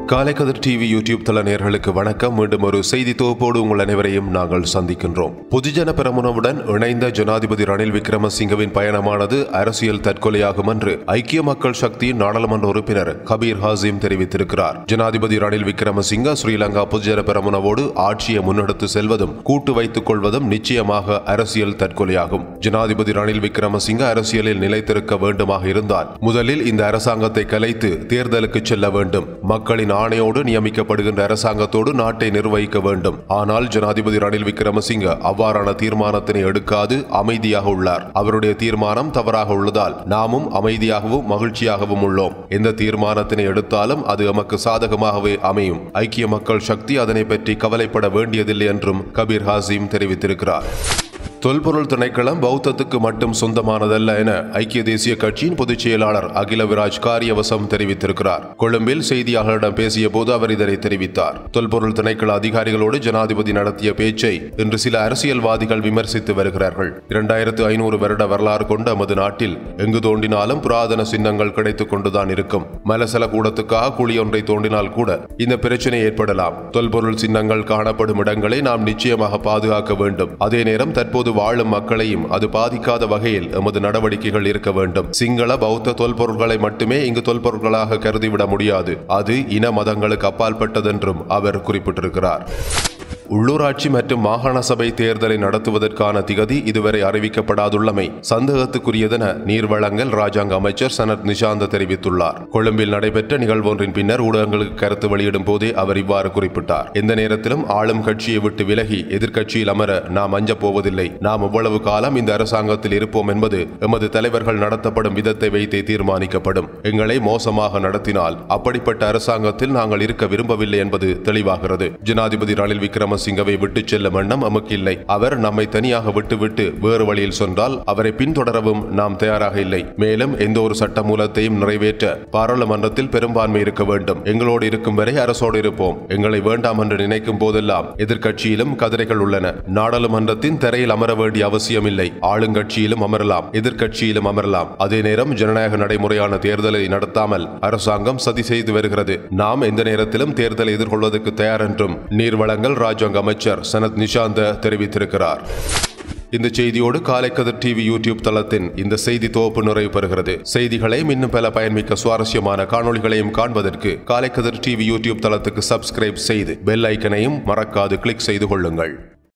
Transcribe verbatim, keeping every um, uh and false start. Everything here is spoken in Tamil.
காலைக்கதிர் டிவி யூடியூப் தள நேயர்களுக்கு வணக்கம். மீண்டும் ஒரு செய்தி தொகுப்போடு உங்கள் அனைவரையும் நாங்கள் சந்திக்கின்றோம். பொதுஜன பெரமுனவுடன் இணைந்த ஜனாதிபதி ரணில் விக்ரமசிங்கவின் பயணமானது அரசியல் தற்கொலையாகும் என்று ஐக்கிய மக்கள் சக்தியின் நாடாளுமன்ற உறுப்பினர் கபீர் ஹாசிம் தெரிவித்திருக்கிறார். ஜனாதிபதி ரணில் விக்ரமசிங்க ஸ்ரீலங்கா பொதுஜன பெரமுனவோடு ஆட்சியை முன்னெடுத்து செல்வதும் கூட்டு வைத்துக் கொள்வதும் நிச்சயமாக அரசியல் தற்கொலையாகும். ஜனாதிபதி ரணில் விக்ரமசிங்க அரசியலில் நிலைத்திருக்க வேண்டுமாக இருந்தால் முதலில் இந்த அரசாங்கத்தை கலைத்து தேர்தலுக்கு செல்ல வேண்டும். மக்களின் ஆணையோடு நியமிக்கப்படுகின்ற அரசாங்கத்தோடு நாட்டை நிர்வகிக்க வேண்டும். ஆனால் ஜனாதிபதி ரணில் விக்ரமசிங்க அவ்வாறான தீர்மானத்தினை எடுக்காது அமைதியாக உள்ளார். அவருடைய தீர்மானம் தவறாக உள்ளதால் நாமும் அமைதியாகவும் மகிழ்ச்சியாகவும் உள்ளோம். எந்த தீர்மானத்தினை எடுத்தாலும் அது எமக்கு சாதகமாகவே அமையும். ஐக்கிய மக்கள் சக்தி அதனை பற்றி கவலைப்பட வேண்டியதில்லை என்றும் கபீர் ஹாசிம் தெரிவித்திருக்கிறார். தொல்பொருள் திணைக்களம் பௌத்தத்துக்கு மட்டும் சொந்தமானதல்ல என ஐக்கிய தேசிய கட்சியின் பொதுச் செயலாளர் அகில விராஜ் காரியவசம் தெரிவித்திருக்கிறார். கொழும்பில் செய்தியாளர்களிடம் பேசிய போது அவர் இதனை தெரிவித்தார். தொல்பொருள் திணைக்கள அதிகாரிகளோடு ஜனாதிபதி நடத்திய பேச்சை இன்று சில அரசியல்வாதிகள் விமர்சித்து வருகிறார்கள். இரண்டாயிரத்து ஐநூறு வருட வரலாறு கொண்ட நமது நாட்டில் எங்கு தோண்டினாலும் புராதன சின்னங்கள் கிடைத்துக் கொண்டுதான் இருக்கும். மலசல கூடத்துக்காக குழி ஒன்றை தோண்டினால் கூட இந்த பிரச்சனை ஏற்படலாம். தொல்பொருள் சின்னங்கள் காணப்படும் இடங்களை நாம் நிச்சயமாக பாதுகாக்க வேண்டும். அதே நேரம் தற்போது வாழும் மக்களையும் அது பாதிக்காத வகையில் எமது நடவடிக்கைகள் இருக்க வேண்டும். சிங்கள பௌத்த தொல்பொருள்களை மட்டுமே இங்கு தொல்பொருள்களாக கருதிவிட முடியாது. அது இன மதங்களுக்கு அப்பாற்பட்டதென்றும் அவர் குறிப்பிட்டிருக்கிறார். உள்ளூராட்சி மற்றும் மாகாண சபை தேர்தலை நடத்துவதற்கான திகதி இதுவரை அறிவிக்கப்படாதுள்ளமை சந்தேகத்துக்குரியதென நீர்வளங்கள் ராஜாங்க அமைச்சர் சனத் நிஷாந்த தெரிவித்துள்ளார். கொழும்பில் நடைபெற்ற நிகழ்வொன்றின் பின்னர் ஊடகங்களுக்கு கருத்து வெளியிடும் போதே அவர் இவ்வாறு குறிப்பிட்டார். எந்த நேரத்திலும் ஆளும் கட்சியை விட்டு விலகி எதிர்க்கட்சியில் அமர நாம் அஞ்சப் போவதில்லை. நாம் எவ்வளவு காலம் இந்த அரசாங்கத்தில் இருப்போம் என்பது எமது தலைவர்கள் நடத்தப்படும் விதத்தை வைத்தே தீர்மானிக்கப்படும். எங்களை மோசமாக நடத்தினால் அப்படிப்பட்ட அரசாங்கத்தில் நாங்கள் இருக்க விரும்பவில்லை என்பது தெளிவாகிறது. ஜனாதிபதி ரணில் விக்ரம சிங்கவை விட்டு செல்லும் எண்ணம் நமக்கு இல்லை. அவர் நம்மை தனியாக விட்டுவிட்டு வேறு வழியில் சென்றால் அவரை பின்தொடரவும் நாம் தயாராக இல்லை. மேலும் எந்த ஒரு சட்ட மூலத்தையும் நிறைவேற்ற பாராளுமன்றத்தில் பெரும்பான்மை இருக்க வேண்டும். எங்களோடு இருக்கும் வரை அரசோடு இருப்போம். எங்களை வேண்டாம் என்று நினைக்கும் போதெல்லாம் எதிர்கட்சியிலும் கதிரைகள் உள்ளன. நாடாளுமன்றத்தின் திரையில் அமர வேண்டிய அவசியம் இல்லை. ஆளுங்கட்சியிலும் அமரலாம், எதிர்கட்சியிலும் அமரலாம். அதே நேரம் ஜனநாயக நடைமுறையான தேர்தலை நடத்தாமல் அரசாங்கம் சதி செய்து வருகிறது. நாம் எந்த நேரத்திலும் தேர்தலை எதிர்கொள்வதற்கு தயார் என்றும் நீர்வளங்கள் ராஜாங்க அமைச்சர் சனத் நிஷாந்த தெரிவித்திருக்கிறார். இந்த செய்தியோடு காலைக்கதிர் டிவி யூடியூப் தளத்தின் இந்த செய்தி தொகுப்பு நிறைவு பெறுகிறது. செய்திகளையும் இன்னும் பல பயன்மிக்க சுவாரஸ்யமான காணொளிகளையும் காண்பதற்கு காலைக்கதிர் டிவி யூடியூப் தளத்துக்கு சப்ஸ்கிரைப் செய்து பெல் ஐக்கனையும் மறக்காது கிளிக் செய்து கொள்ளுங்கள்.